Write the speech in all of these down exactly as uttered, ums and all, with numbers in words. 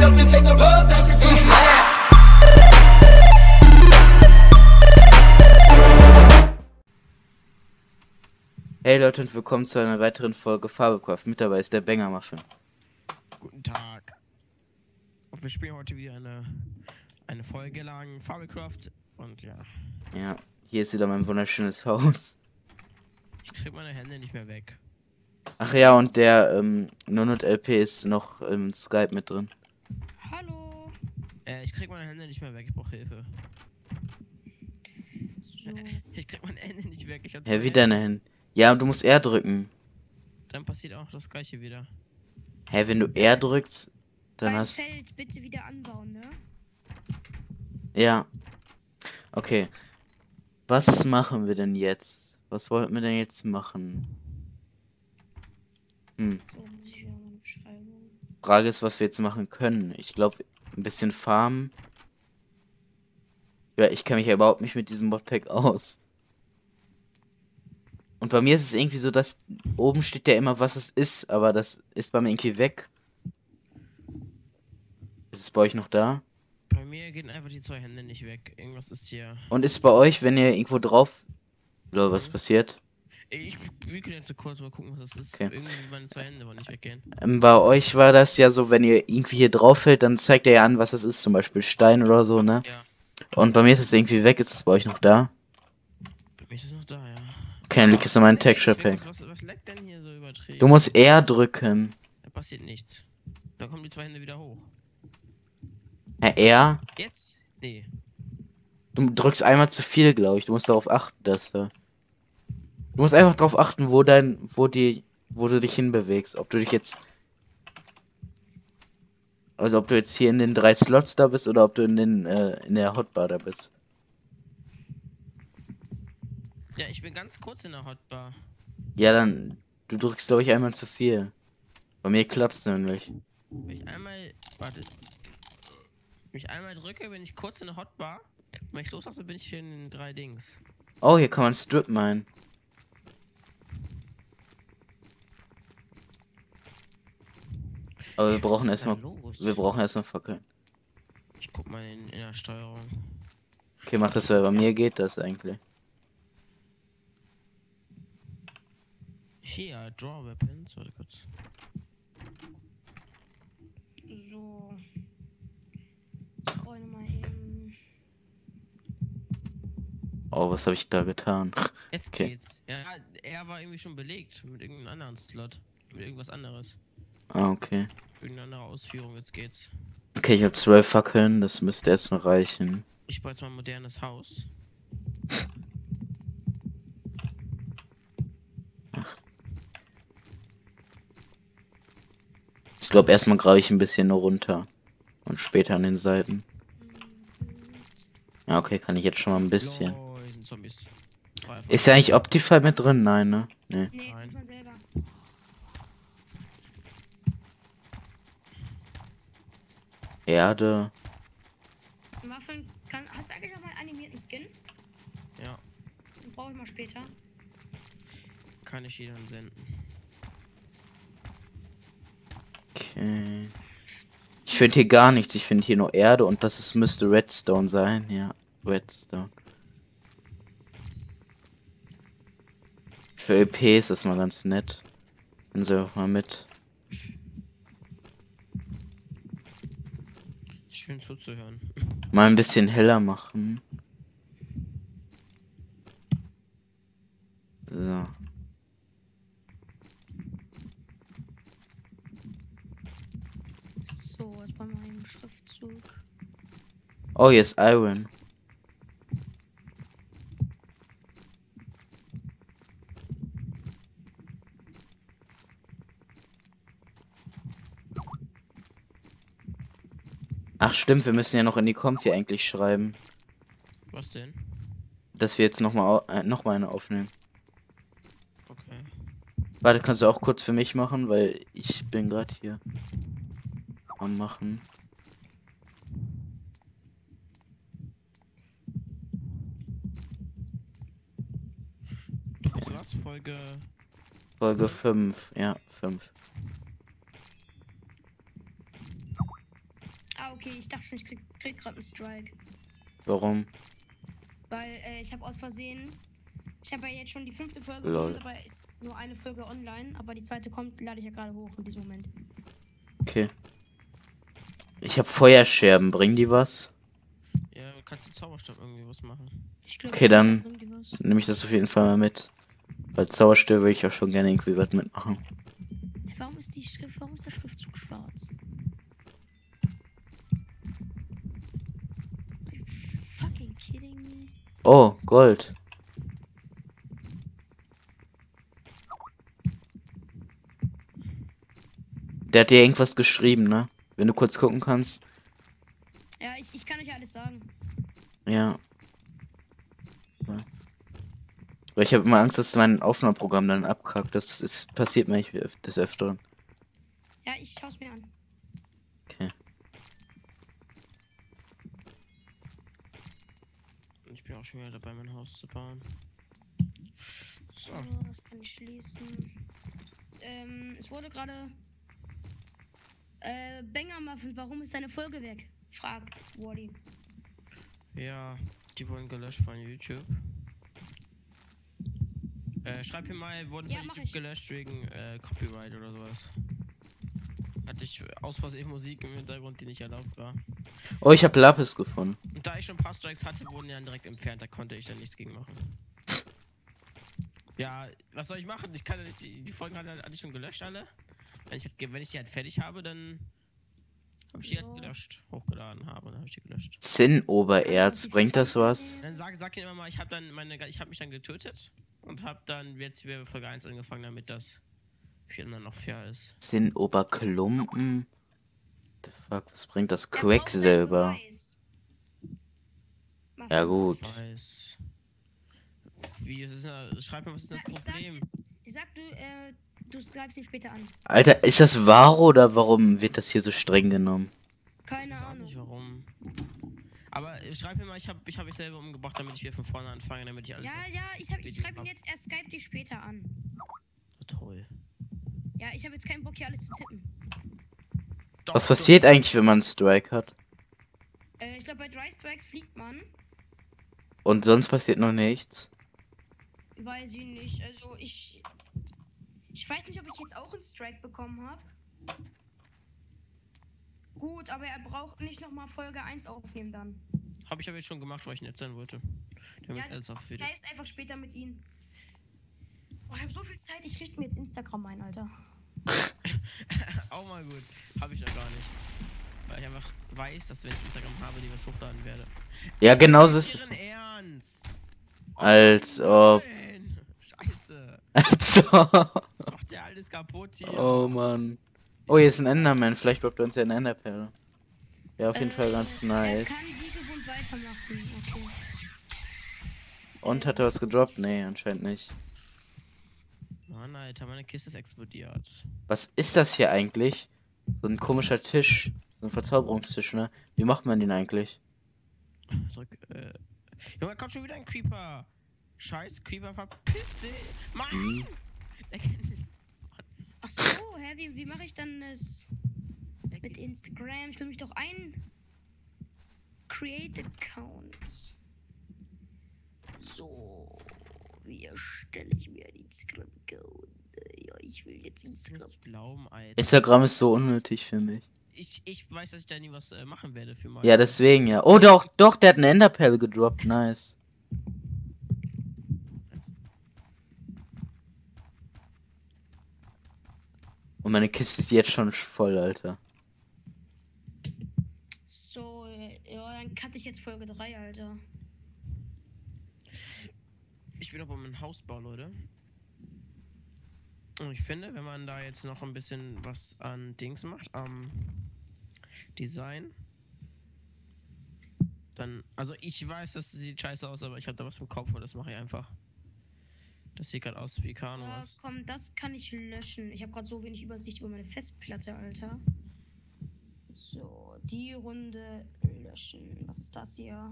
up and take a rub, that's it to the lab. Hey Leute und willkommen zu einer weiteren Folge Fablecraft. Mit dabei ist der Banger Muffin. Guten Tag. Und wir spielen heute wieder eine, eine Folge lang Fablecraft und ja. Ja, hier ist wieder mein wunderschönes Haus. Ich krieg meine Hände nicht mehr weg. Ach ja, und der ähm, Nunut L P ist noch im Skype mit drin. Hallo. Äh, ich krieg meine Hände nicht mehr weg, ich brauche Hilfe. So. Ich krieg meine Hände nicht weg. Ich hab Hä, zwei wie deine Hände? Ja, du musst R drücken. Dann passiert auch das gleiche wieder. Hä, wenn du R drückst, dann Beim hast Feld bitte wieder anbauen, ne? Ja. Okay. Was machen wir denn jetzt? Was wollten wir denn jetzt machen? Hm. So, muss ich wieder meine Beschreibung. Frage ist, was wir jetzt machen können. Ich glaube, ein bisschen farmen. Ja, ich kenne mich ja überhaupt nicht mit diesem Modpack aus. Und bei mir ist es irgendwie so, dass oben steht ja immer, was es ist, aber das ist bei mir irgendwie weg. Ist es bei euch noch da? Bei mir gehen einfach die zwei Hände nicht weg. Irgendwas ist hier. Und ist bei euch, wenn ihr irgendwo drauf... Oder was passiert? Ich wickel jetzt kurz mal gucken, was das ist. Okay. Irgendwie meine zwei Hände wollen nicht weggehen. Ähm, bei euch war das ja so, wenn ihr irgendwie hier drauf fällt, dann zeigt er ja an, was das ist, zum Beispiel Stein oder so, ne? Ja. Und bei mir ist es irgendwie weg, ist es bei euch noch da? Bei mir ist es noch da, ja. Okay, dann liegt es in meinem Ey, Texture ich will- Pack. Was, was leckt denn hier so übertrieben? Du musst R drücken. Da passiert nichts. Da kommen die zwei Hände wieder hoch. Hä, R? Jetzt? Nee. Du drückst einmal zu viel, glaube ich. Du musst darauf achten, dass da... Du musst einfach darauf achten, wo dein... wo die... wo du dich hinbewegst. Ob du dich jetzt... Also ob du jetzt hier in den drei Slots da bist oder ob du in den äh, in der Hotbar da bist. Ja, ich bin ganz kurz in der Hotbar. Ja, dann... Du drückst, glaube ich, einmal zu viel. Bei mir klappt's nämlich. Wenn ich einmal... Warte. Wenn ich einmal drücke, bin ich kurz in der Hotbar. Wenn ich loslasse, bin ich hier in den drei Dings. Oh, hier kann man Strip minen. Aber wir Ey, was brauchen ist denn erstmal... da los? Wir brauchen erstmal Fackeln. Ich guck mal in, in der Steuerung. Okay, mach das, weil bei mir geht das eigentlich. Hier, Draw Weapons. Warte kurz. So. Ich räume mal eben. Oh, was habe ich da getan? Jetzt Okay. geht's. Ja, er war irgendwie schon belegt mit irgendeinem anderen Slot. Mit irgendwas anderes. Ah, okay. Irgendeine andere Ausführung. Jetzt geht's. Okay, ich habe zwölf Fackeln, das müsste erstmal reichen. Ich baue jetzt mal ein modernes Haus. Ich glaube, erstmal grabe ich ein bisschen nur runter. Und später an den Seiten. Ja, okay, kann ich jetzt schon mal ein bisschen. Lol, hier sind Zombies. Drei einfach. Ist ja eigentlich Optify mit drin? Nein, ne? Nee. Nee, Nein. muss man selber. Erde. Muffin, kann, hast du eigentlich noch mal einen animierten Skin? Ja, Den brauche ich mal später. kann ich jedem senden. Okay. Ich finde hier gar nichts. Ich finde hier nur Erde und das ist, müsste Redstone sein. Ja, Redstone. Für E P ist das mal ganz nett. Nehmen Sie auch mal mit. Schön zuzuhören. Mal ein bisschen heller machen. So. So, jetzt bei meinem Schriftzug. Oh, hier ist Iron. Ach stimmt, wir müssen ja noch in die Konfi eigentlich schreiben, Was denn? dass wir jetzt nochmal äh, noch mal eine aufnehmen. Okay. Warte, kannst du auch kurz für mich machen, weil ich bin gerade hier am machen. Ist was? Folge. Folge fünf, ja, fünf. Ah, okay, ich dachte schon, ich krieg, krieg gerade einen Strike. Warum? Weil äh, ich habe aus Versehen. Ich habe ja jetzt schon die fünfte Folge Lol. gemacht, aber ist nur eine Folge online. Aber die zweite kommt, lade ich ja gerade hoch in diesem Moment. Okay. Ich habe Feuerscherben, bringen die was? Ja, kannst du Zauberstab irgendwie was machen. Ich glaub, Okay, dann- bringt die was. Nehme ich das auf jeden Fall mal mit. Bei Zauberstöbe will ich auch schon gerne irgendwie was mitmachen. Warum ist die Schrift, warum ist der Schriftzug schwarz? Are you fucking kidding me? Oh, Gold. Der hat dir irgendwas geschrieben, ne? Wenn du kurz gucken kannst. Ja, ich, ich kann euch alles sagen. Ja. So. Weil ich habe immer Angst, dass mein Aufnahmeprogramm dann abkackt. Das ist, passiert mir nicht öf- des Öfteren. Ja, ich schaue es mir an. Okay. Ich bin auch schon wieder dabei, mein Haus zu bauen. So. So, das kann ich schließen. Ähm, es wurde gerade. Äh, Banger Muffin, warum ist deine Folge weg? Fragt Wally. Ja, die wurden gelöscht von YouTube. Äh, schreib hier mal, wurden Ja, von mach YouTube ich. gelöscht wegen äh, Copyright oder sowas. Hatte ich aus Versehen Musik im Hintergrund, die nicht erlaubt war. Oh, ich habe Lapis gefunden. Und da ich schon ein paar Strikes hatte, wurden die dann direkt entfernt, da konnte ich dann nichts gegen machen. Ja, was soll ich machen? Ich kann ja nicht, die, die Folgen hatte, hatte ich schon gelöscht alle. Wenn ich, halt- wenn ich die halt fertig habe, dann habe ich die Ja. halt gelöscht, hochgeladen habe, dann habe ich die gelöscht. Zinnobererz, bringt das was? Dann sag, sag ihnen immer mal, ich habe dann meine, ich habe mich dann getötet und habe dann jetzt wieder Folge eins angefangen, damit das für immer noch fair ist. Zinnoberklumpen? The fuck, was bringt das? Der braucht einen Quecksilber. Beweis. Muffin. Ja gut. Ich weiß. Wie ist es denn? Schreib mir, was ist das Ich sag- Problem? Ich sag, du, äh, du schreibst ihn später an. Alter, ist das wahr oder warum wird das hier so streng genommen? Ich Keine weiß auch Ahnung. nicht warum. Aber äh, schreib mir mal, ich habe ich hab mich selber umgebracht, damit ich wieder von vorne anfange, damit ich alles. Ja, auf- ja, ich, hab, ich Video schreibe ihn hab. jetzt, er skype dich später an. So toll. Ja, ich habe jetzt keinen Bock hier alles zu tippen. Doch, Was du passiert hast- eigentlich, wenn man einen Strike hat? Äh, ich glaube, bei Dry Strikes fliegt man. Und sonst passiert noch nichts? Weiß ich nicht. Also, ich. Ich weiß nicht, ob ich jetzt auch einen Strike bekommen habe. Gut, aber er braucht nicht nochmal Folge eins aufnehmen dann. Hab ich aber jetzt schon gemacht, weil ich nett sein wollte. Damit Ja, alles auf Video. Schreib's einfach später mit ihm. Oh, ich habe so viel Zeit, ich richte mir jetzt Instagram ein, Alter. Auch mal gut. Habe ich noch gar nicht. Weil ich einfach weiß, dass wenn ich Instagram habe, die was hochladen werde. Ja, genauso ist es. Ihren Ernst. Oh Als ob. nein. Scheiße. Also. Macht ja alles kaputt hier. Oh Mann. Oh, hier ist ein Enderman. Vielleicht bleibt uns ja ein Enderperle. Ja, auf jeden Äh, Fall ganz Er nice. kann wie gewohnt weitermachen. Okay. Und hat er was gedroppt? Nee, anscheinend nicht. Mann, Alter, meine Kiste ist explodiert. Was ist das hier eigentlich? So ein komischer Tisch. So ein Verzauberungstisch, ne? Wie macht man den eigentlich? Drück, äh. Junge, kommt schon wieder ein Creeper. Scheiß Creeper, verpiss dich. Mann! Hm. Der kennt mich. Ach so, hä, wie, wie mache ich dann das Der mit Instagram? Ich will mich doch ein. Create Account. So, wie erstelle ich mir einen Instagram-Account? Ja, ich will jetzt kannst du Instagram. nicht glauben, Alter. Instagram ist so unnötig für mich. Ich, ich weiß, dass ich da nie was äh, machen werde für mal. Ja, deswegen ja. Oh doch, doch, der hat eine Enderperle gedroppt. Nice. Und meine Kiste ist jetzt schon voll, Alter. So, äh, ja, dann cutte ich jetzt Folge drei, Alter. Ich bin aber im Hausbau, Leute. Und ich finde, wenn man da jetzt noch ein bisschen was an Dings macht, am Design, dann, also ich weiß, das sieht scheiße aus, aber ich habe da was im Kopf und das mache ich einfach. Das sieht gerade aus wie Kano Ja, was. komm, das kann ich löschen. Ich habe gerade so wenig Übersicht über meine Festplatte, Alter. So, die Runde löschen. Was ist das hier?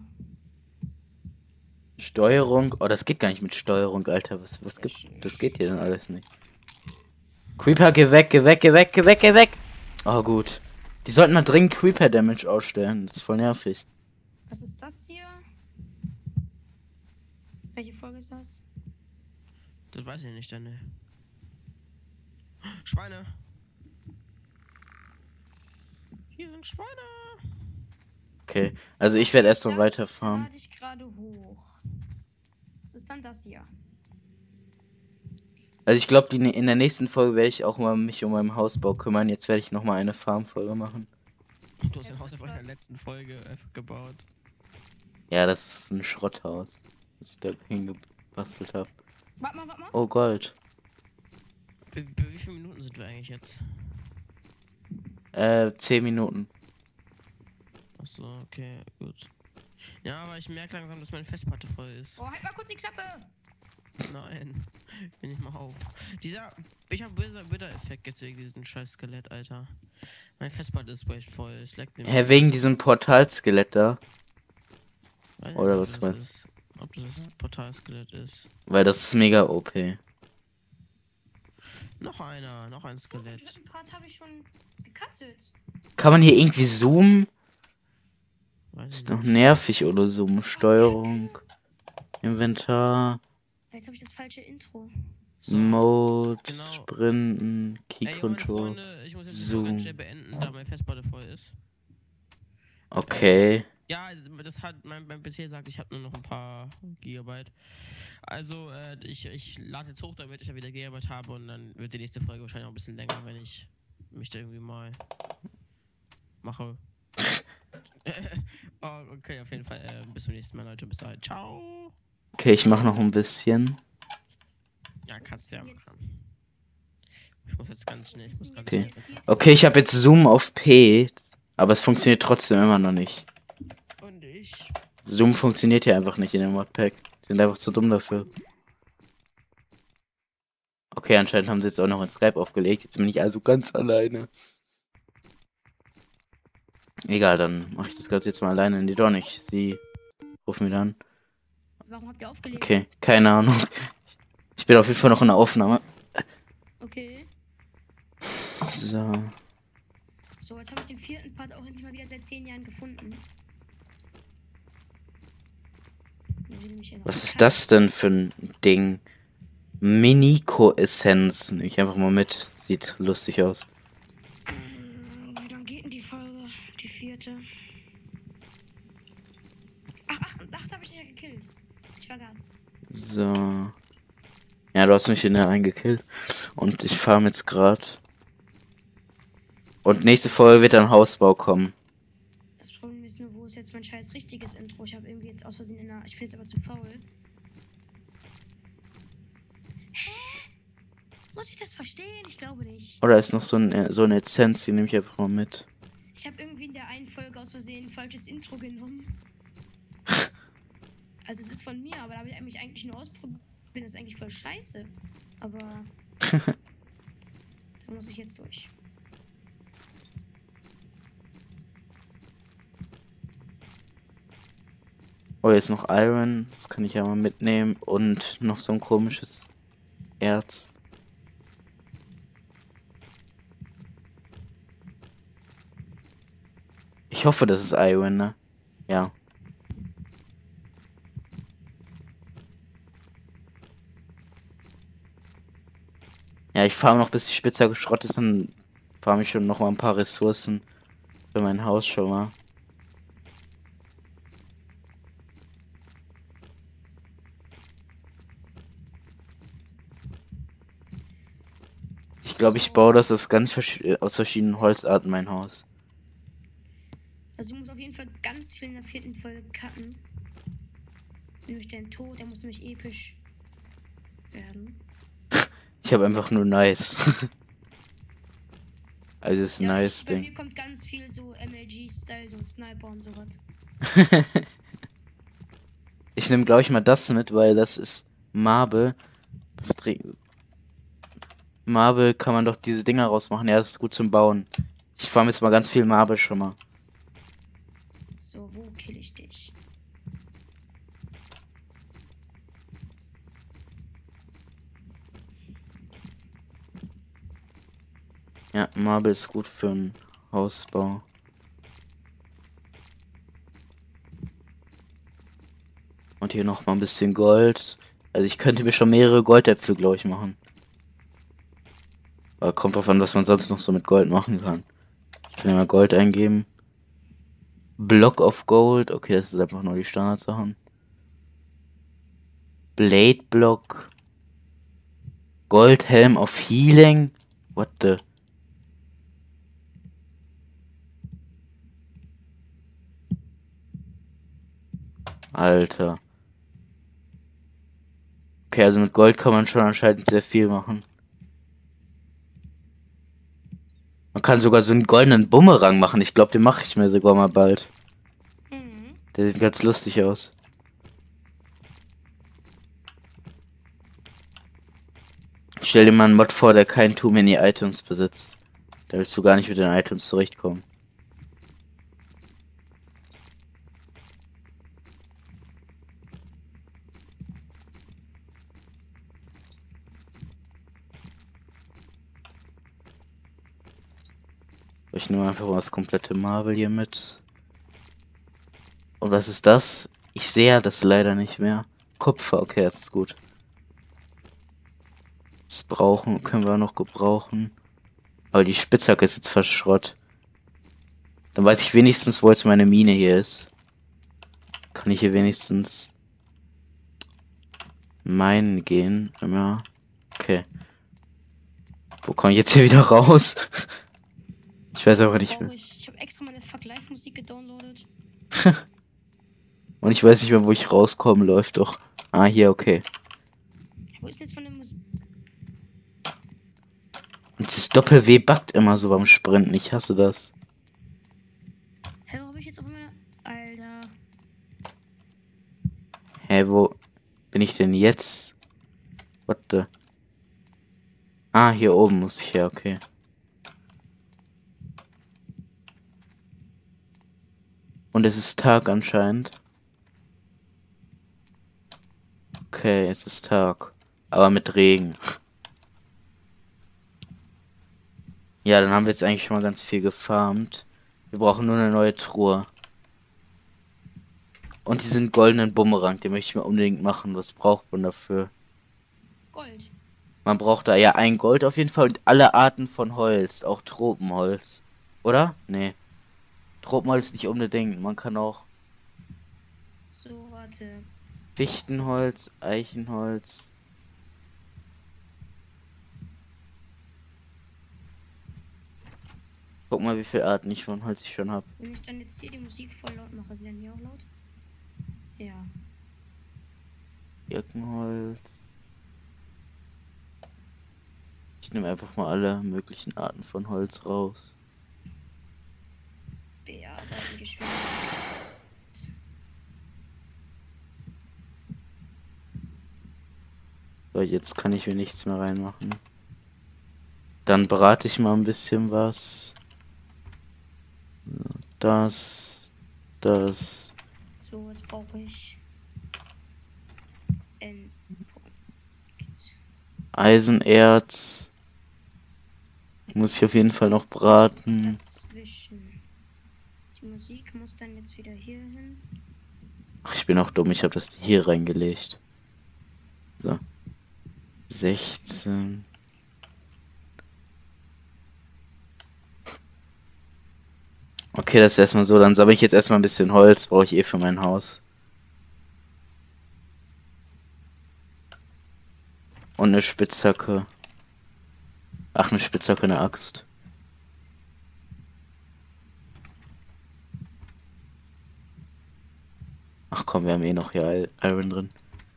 Steuerung. Oh, das geht gar nicht mit Steuerung, Alter. Was, was gibt. Das geht hier denn alles nicht. Creeper, geh weg, geh weg, geh weg, geh weg, geh weg. Oh, gut. Die sollten mal dringend Creeper Damage ausstellen. Das ist voll nervig. Was ist das hier? Welche Folge ist das? Das weiß ich nicht, dann. Ne. Schweine! Hier sind Schweine! Okay, also ich werde erstmal Das weiterfahren. lade ich gerade hoch. Was ist dann das hier? Also ich glaube, in der nächsten Folge werde ich auch mal mich um meinen Hausbau kümmern. Jetzt werde ich noch mal eine Farmfolge machen. Du hast Ja, dein was Haus ist aber in der das? letzten Folge einfach gebaut. Ja, das ist ein Schrotthaus, was ich da hingebastelt habe. Warte mal, warte mal. Oh, Gold. Bei, bei wie vielen Minuten sind wir eigentlich jetzt? Äh, zehn Minuten. Achso, okay, gut. Ja, aber ich merke langsam, dass meine Festplatte voll ist. Oh, halt mal kurz die Klappe. Nein, bin ich mal auf. Dieser, ich habe böser Bitter-Effekt jetzt wegen diesem scheiß Skelett, Alter. Meine Festplatte ist echt voll, es leckt nämlich. Hä, wegen diesem Portalskelett da? Weiß nicht, oder ob was das meinst ist, ob das das Portalskelett ist. Weil das ist mega O P. Noch einer, noch ein Den Skelett. dritten Part habe ich schon gecuttet. Kann man hier irgendwie zoomen? Weiß ich Ist doch nicht. nervig oder so. Steuerung. Inventar. Jetzt habe ich das falsche Intro. So. Mode. genau. Sprinten. Key Ey, meine Control. Freunde, ich muss jetzt die Zoom. Folge ganz schnell beenden, da meine Festplatte voll ist. Okay. Ja, das hat mein, mein P C sagt, ich habe nur noch ein paar Gigabyte. Also, äh, ich, ich lade jetzt hoch, damit ich dann wieder Gigabyte habe und dann wird die nächste Folge wahrscheinlich auch ein bisschen länger, wenn ich mich da irgendwie mal mache. Oh, okay, auf jeden Fall. Äh, bis zum nächsten Mal, Leute. Bis dahin. Ciao. Okay, ich mache noch ein bisschen. Ja, kannst du ja Jetzt- machen. Ich muss jetzt ganz schnell. Ich muss ganz Okay. schnell. Okay, ich habe jetzt Zoom auf P. Aber es funktioniert trotzdem immer noch nicht. Und ich. Zoom funktioniert hier einfach nicht in dem Modpack. Die sind einfach zu dumm dafür. Okay, anscheinend haben sie jetzt auch noch ein Skype aufgelegt. Jetzt bin ich also ganz alleine. Egal, dann mache ich das Ganze jetzt mal alleine. Nee, doch nicht. Sie rufen mich an. Warum habt ihr aufgelegt? Okay, keine Ahnung. Ich bin auf jeden Fall noch in der Aufnahme. Okay. So. So, jetzt habe ich den vierten Part auch endlich mal wieder seit zehn Jahren gefunden. Dann will mich ja noch Was ist kein- das denn für ein Ding? Miniko-Essenz. Nehme ich einfach mal mit. Sieht lustig aus. Ähm, Wie lange geht denn die Folge? Die vierte. Ach, ach, acht habe ich dich ja gekillt. Ich vergaß. So. Ja, du hast mich in der eingekillt. Und ich farm jetzt gerade. Und nächste Folge wird dann Hausbau kommen. Das Problem ist nur, wo ist jetzt mein scheiß richtiges Intro? Ich habe irgendwie jetzt aus Versehen in der... Ich bin jetzt aber zu faul. Hä? Muss ich das verstehen? Ich glaube nicht. Oder ist noch so, ein, so eine Essenz, die nehme ich einfach mal mit. Ich habe irgendwie in der einen Folge aus Versehen ein falsches Intro genommen. Also es ist von mir, aber da habe ich mich eigentlich nur ausprobiert. Das ist eigentlich voll scheiße. Aber da muss ich jetzt durch. Oh, jetzt noch Iron. Das kann ich ja mal mitnehmen. Und noch so ein komisches Erz. Ich hoffe, das ist Iron, ne? Ja. Ja, ich fahre noch, bis die Spitze geschrottet ist, dann farm ich schon noch mal ein paar Ressourcen für mein Haus schon mal. Ich glaube, ich baue das aus ganz versch äh, aus verschiedenen Holzarten, mein Haus. Also du musst auf jeden Fall ganz viel in der vierten Folge cutten. Nämlich dein Tod, der muss nämlich episch werden. Ich habe einfach nur nice. Also das ist ein Ja, nice ich, bei mir Ding. kommt ganz viel so M L G-Style, so Sniper und sowas. Ich nehme, glaube ich, mal das mit, weil das ist Marble. Das bringt. Marble kann man doch diese Dinger rausmachen. Ja, das ist gut zum Bauen. Ich farm jetzt mal ganz viel Marble schon mal. So, wo kill ich dich? Ja, Marble ist gut für ein Hausbau. Und hier noch mal ein bisschen Gold. Also ich könnte mir schon mehrere Goldäpfel, glaube ich, machen. Aber kommt drauf an, was man sonst noch so mit Gold machen kann. Ich kann ja mal Gold eingeben. Block of Gold. Okay, das ist einfach nur die Standardsachen. Blade Block. Gold Helm of Healing. What the... Alter. Okay, also mit Gold kann man schon anscheinend sehr viel machen. Man kann sogar so einen goldenen Bumerang machen. Ich glaube, den mache ich mir sogar mal bald. Mhm. Der sieht ganz lustig aus. Stell dir mal einen Mod vor, der kein Too Many Items besitzt. Da willst du gar nicht mit den Items zurechtkommen. Ich nehme einfach mal das komplette Marvel hier mit. Und was ist das? Ich sehe ja das leider nicht mehr. Kupfer, okay, das ist gut. Das brauchen, können wir noch gebrauchen. Aber die Spitzhacke ist jetzt fast Schrott. Dann weiß ich wenigstens, wo jetzt meine Mine hier ist. Kann ich hier wenigstens meinen gehen? Ja. Okay. Wo komme ich jetzt hier wieder raus? Ich weiß aber nicht mehr. Ich, ich habe extra meine Fuck Live Musik gedownloadet. Und ich weiß nicht mehr, wo ich rauskomme, läuft doch. Ah, hier, okay. Wo ist denn jetzt von der Musik? Und das Doppel-W buggt immer so beim Sprinten. Ich hasse das. Hä, wo hab ich jetzt auf meiner... Alter. Hä, wo bin ich denn jetzt? What the... Ah, hier oben muss ich ja, okay. Und es ist Tag anscheinend. Okay, es ist Tag. Aber mit Regen. Ja, dann haben wir jetzt eigentlich schon mal ganz viel gefarmt. Wir brauchen nur eine neue Truhe. Und diesen goldenen Bumerang, den möchte ich mir unbedingt machen. Was braucht man dafür? Gold. Man braucht da ja ein Gold auf jeden Fall und alle Arten von Holz. Auch Tropenholz. Oder? Nee. Tropenholz nicht unbedingt. Man kann auch So, warte. Fichtenholz, Eichenholz. Guck mal, wie viele Arten ich von Holz ich schon habe. Wenn ich dann jetzt hier die Musik voll laut mache, ist sie dann hier auch laut? Ja. Birkenholz. Ich nehme einfach mal alle möglichen Arten von Holz raus. Bearbeiten, Geschwindigkeit. So, jetzt kann ich mir nichts mehr reinmachen. Dann brate ich mal ein bisschen was. Das, das. So, jetzt brauche ich ein Eisenerz. Muss ich auf jeden Fall noch braten. dazwischen. Die Musik muss dann jetzt wieder hier hin. Ach, ich bin auch dumm, ich habe das hier reingelegt. So. sechzehn. Okay, das ist erstmal so. Dann sammle ich jetzt erstmal ein bisschen Holz. Brauche ich eh für mein Haus. Und eine Spitzhacke. Ach, eine Spitzhacke, eine Axt. Ach komm, wir haben eh noch hier Iron drin.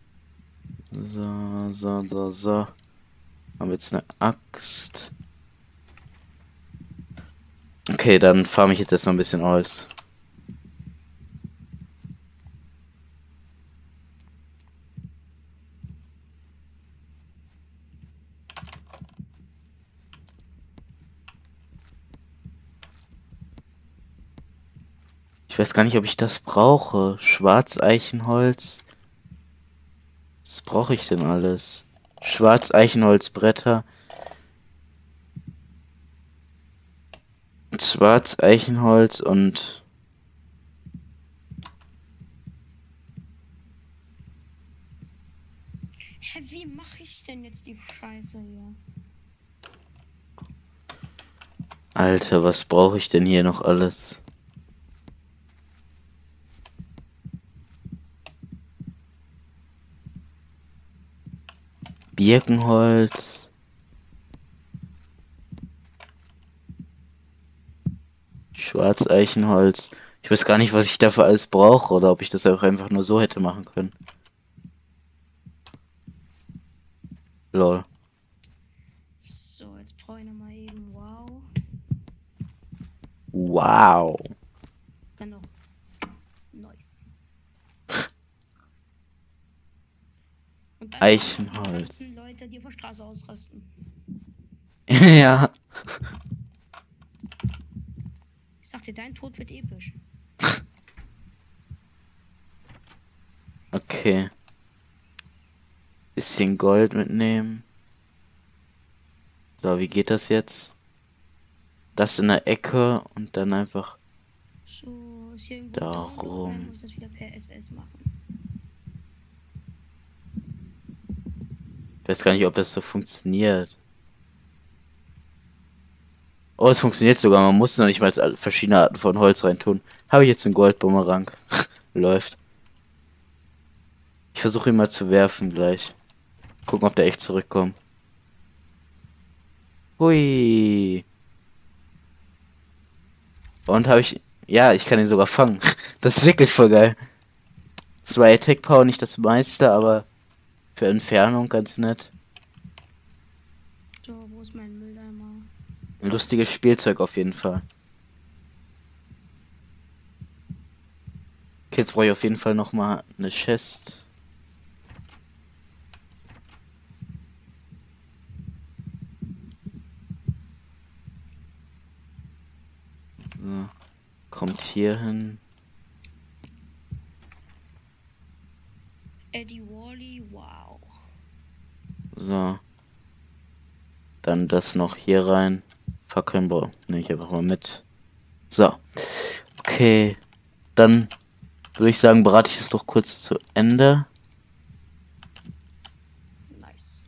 So, so, so, so. Haben wir jetzt eine Axt. Okay, dann farme ich jetzt erstmal ein bisschen Holz. Ich weiß gar nicht, ob ich das brauche. Schwarzeichenholz. Was brauche ich denn alles? Schwarzeichenholzbretter. Schwarzeichenholz und Hä, wie mache ich denn jetzt die Scheiße hier? Alter, was brauche ich denn hier noch alles? Birkenholz. Schwarzeichenholz. Ich weiß gar nicht, was ich dafür alles brauche oder ob ich das auch einfach nur so hätte machen können. Lol. So, jetzt brauche ich nochmal eben wow. Wow. Dann noch nice. Und dann Eichenholz. die ganzen Leute, die auf der Straße ausrasten. Ja. Ich sag dir, dein Tod wird episch. Okay. Bisschen Gold mitnehmen. So, wie geht das jetzt? Das in der Ecke und dann einfach So, ist hier irgendwo Darum. Download, dann muss ich das wieder per S S machen. Ich weiß gar nicht, ob das so funktioniert. Oh, es funktioniert sogar. Man muss noch nicht mal alle verschiedene Arten von Holz reintun. Habe ich jetzt einen Goldbumerang. Läuft. Ich versuche ihn mal zu werfen gleich. Gucken, ob der echt zurückkommt. Hui. Und habe ich... Ja, ich kann ihn sogar fangen. Das ist wirklich voll geil. Zwei Attack Power, nicht das meiste, aber für Entfernung ganz nett. So, wo ist mein Mülleimer? Ein lustiges Spielzeug auf jeden Fall. Okay, jetzt brauche ich auf jeden Fall noch mal eine Chest. So, kommt hier hin. Eddie Wally, wow. So. Dann das noch hier rein. Fackeln brauche nehme ich einfach mal mit. So. Okay. Dann würde ich sagen, berate ich das doch kurz zu Ende. Nice.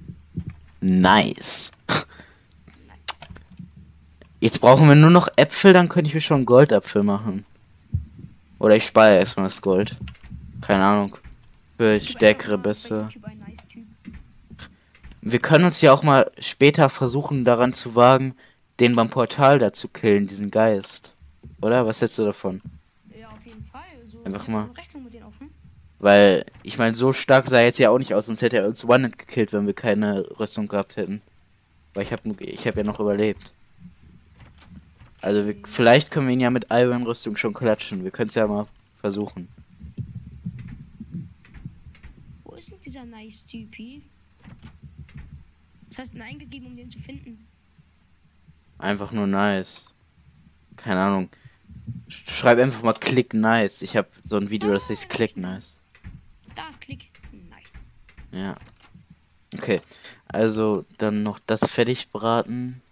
Nice. Nice. Jetzt brauchen wir nur noch Äpfel, dann könnte ich mir schon Goldapfel machen. Oder ich spare erstmal das Gold. Keine Ahnung. Für Typ stärkere, einfach mal bei besser. YouTube ein nice Typ. Wir können uns ja auch mal später versuchen, daran zu wagen, den beim Portal da zu killen, diesen Geist. Oder? Was hältst du davon? Ja, auf jeden Fall. So, Einfach ich hab mal. eine Rechnung mit denen offen. Weil, ich meine, so stark sah er jetzt ja auch nicht aus, sonst hätte er uns One-Hit gekillt, wenn wir keine Rüstung gehabt hätten. Weil ich habe ich hab ja noch überlebt. Also, wir, vielleicht können wir ihn ja mit Iron-Rüstung schon klatschen. Wir können es ja mal versuchen. Wo ist denn dieser nice Typi? Was hast du denn eingegeben, um den zu finden? Einfach nur nice. Keine Ahnung. Sch- Schreib einfach mal Click Nice. Ich habe so ein Video, das heißt Click Nice. Da, klick. Nice. Ja. Okay. Also, dann noch das fertig braten.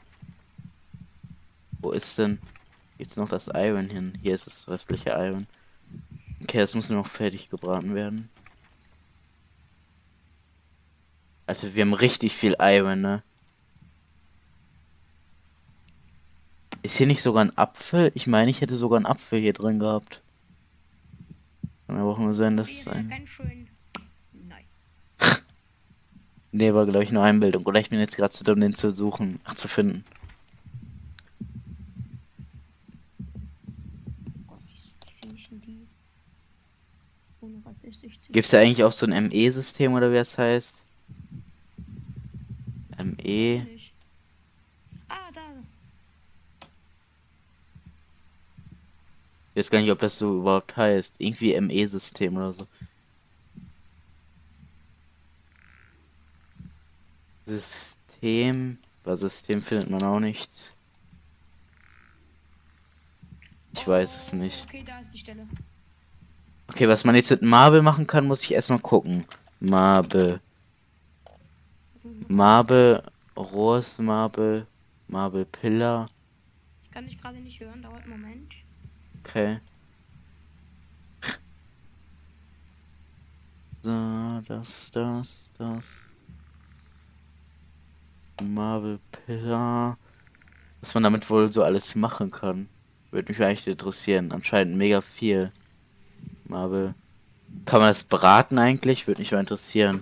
Wo ist denn jetzt noch das Iron hin? Hier ist das restliche Iron. Okay, das muss nur noch fertig gebraten werden. Also, wir haben richtig viel Iron, ne? Ist hier nicht sogar ein Apfel? Ich meine, ich hätte sogar einen Apfel hier drin gehabt. Kann aber auch nur sein, dass Das es wäre ein... ganz schön nice. Nee, war glaube ich nur Einbildung. Oder ich bin jetzt gerade zu dumm, den zu suchen. Ach, zu finden. Gott, wie, wie finde ich denn die? Ohne rassistisch zu Gibt es da eigentlich auch so ein M E-System oder wie das heißt? M E. Nicht. Ah, da. Ich weiß gar nicht, ob das so überhaupt heißt. Irgendwie M E-System oder so. System. Bei System findet man auch nichts. Ich weiß es nicht. Okay, da ist die Stelle. Okay, was man jetzt mit Marble machen kann, muss ich erstmal gucken. Marble. Marble, Rohrs Marble, Marble Pillar. Kann ich gerade nicht hören, dauert einen Moment. Okay. So, das, das, das. Marble Pillar. Was man damit wohl so alles machen kann. Würde mich eigentlich interessieren. Anscheinend mega viel. Marble. Kann man das braten eigentlich? Würde mich mal interessieren.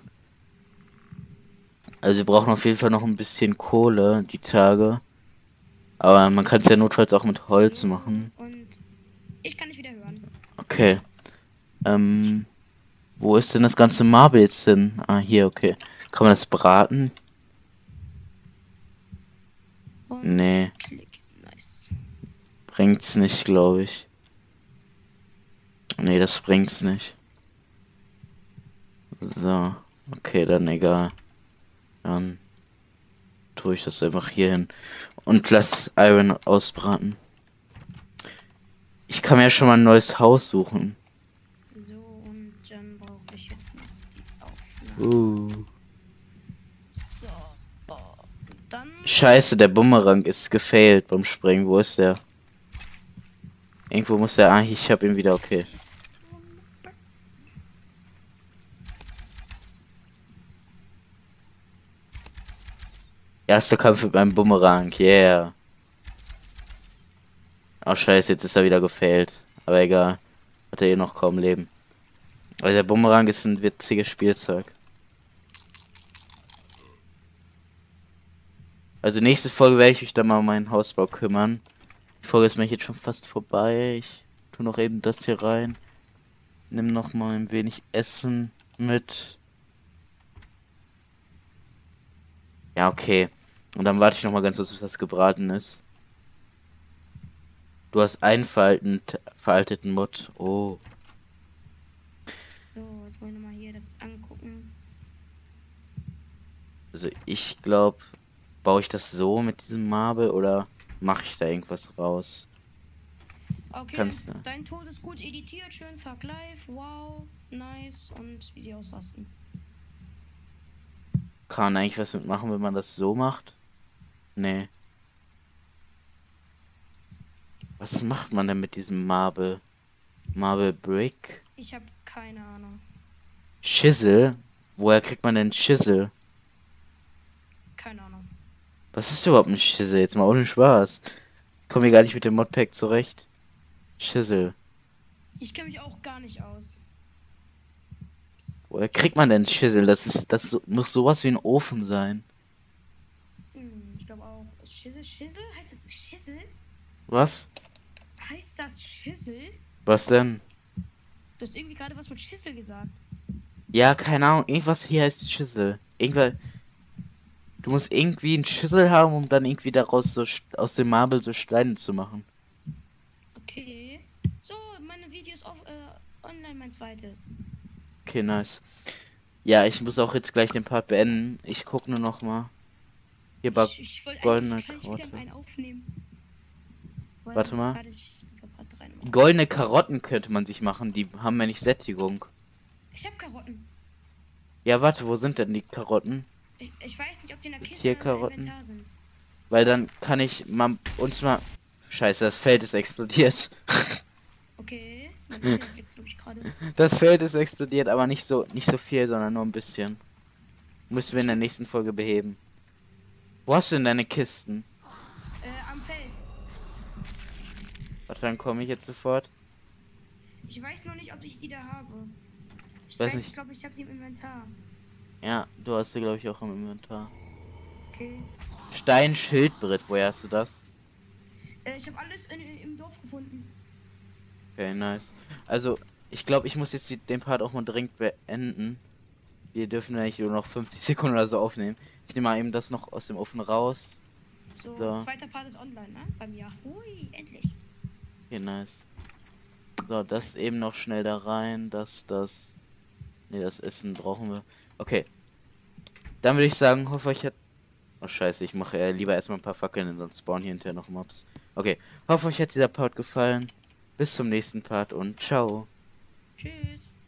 Also wir brauchen auf jeden Fall noch ein bisschen Kohle, die Tage. Aber man kann es ja notfalls auch mit Holz machen. Und ich kann dich wieder hören. Okay. Ähm, wo ist denn das ganze Marble jetzt hin? Ah, hier, okay. Kann man das braten? Und Nee. Klick. Nice. Bringt's nicht, glaube ich. Nee, das bringt's nicht. So. Okay, dann egal. Dann tue ich das einfach hier hin. Und lass Iron ausbraten. Ich kann mir ja schon mal ein neues Haus suchen. So, und dann brauche ich jetzt noch die Aufnahme. Uh. So. Dann. Scheiße, der Bumerang ist gefailt beim Springen. Wo ist der? Irgendwo muss der... Ah, ich hab ihn wieder, okay. Erster Kampf mit meinem Bumerang, yeah. Oh scheiße, jetzt ist er wieder gefailt. Aber egal. Hat er eh noch kaum Leben. Weil der Bumerang ist ein witziges Spielzeug. Also nächste Folge werde ich mich dann mal um meinen Hausbau kümmern. Die Folge ist mir jetzt schon fast vorbei. Ich tue noch eben das hier rein. Nimm noch mal ein wenig Essen mit. Ja, okay. Und dann warte ich noch mal ganz kurz, bis das gebraten ist. Du hast einen veralten, veralteten Mod. Oh. So, jetzt wollen wir mal hier das angucken. Also ich glaube, baue ich das so mit diesem Marble oder mache ich da irgendwas raus? Okay, Kannst du. dein Tod ist gut editiert, schön vergleich, wow, nice. Und wie sie ausrasten. Kann man eigentlich was mitmachen, wenn man das so macht? Nee. Was macht man denn mit diesem Marble? Marble Brick? Ich habe keine Ahnung. Schissel? Woher kriegt man denn Schissel? Keine Ahnung. Was ist überhaupt ein Schissel? Jetzt mal ohne Spaß. Komm hier gar nicht mit dem Modpack zurecht. Schissel. Ich kenne mich auch gar nicht aus. Woher kriegt man denn Schissel? Das ist, das so- muss sowas wie ein Ofen sein. Hm, ich glaube auch. Schissel, Schissel? Heißt das Schissel? Was? Heißt das Schissel? Was denn? Du hast irgendwie gerade was mit Schissel gesagt. Ja, keine Ahnung. Irgendwas hier heißt Schissel. Irgendwann. Du musst irgendwie einen Schissel haben, um dann irgendwie daraus so st- aus dem Marble so Steine zu machen. Okay. So, meine Videos auf äh, online, mein zweites. Okay, nice. Ja, ich muss auch jetzt gleich den Part beenden. Ich guck nur noch mal. Hier war Ich, ich wollte goldene eigentlich gleich wieder Karotte. einen aufnehmen. Weil- Warte mal. Warte, ich glaub grad rein. Goldene Karotten könnte man sich machen. Die haben ja nicht Sättigung. Ich hab Karotten. Ja, warte, wo sind denn die Karotten? Ich, ich weiß nicht, ob die in der Kiste Hier oder im Karotten. Inventar sind. Weil dann kann ich mal uns mal. Scheiße, das Feld ist explodiert. Okay. Mein Internet leckt, glaub ich, gerade. Das Feld ist explodiert, aber nicht so nicht so viel, sondern nur ein bisschen. Müssen wir in der nächsten Folge beheben. Wo hast du denn deine Kisten? Äh, am Feld. Warte, dann komme ich jetzt sofort. Ich weiß noch nicht, ob ich die da habe. Ich Weiß weiß, nicht. ich glaube, ich habe sie im Inventar. Ja, du hast sie glaube ich auch im Inventar. Okay. Stein, Schildbrett, woher hast du das? Äh, ich habe alles in, im Dorf gefunden. Okay, nice. Also, ich glaube, ich muss jetzt die, den Part auch mal dringend beenden. Wir dürfen eigentlich nur noch fünfzig Sekunden oder so aufnehmen. Ich nehme mal eben das noch aus dem Ofen raus. So, So. zweiter Part ist online, ne? Bei mir. Hui, endlich. Okay, nice. So, das eben noch schnell da rein. Das, das. Ne, das Essen brauchen wir. Okay. Dann würde ich sagen, hoffe euch hat. Oh scheiße, ich mache äh, lieber erstmal ein paar Fackeln, sonst spawnen hier hinterher noch Mobs. Okay. Hoffe euch hat dieser Part gefallen. Bis zum nächsten Part und ciao. Tschüss.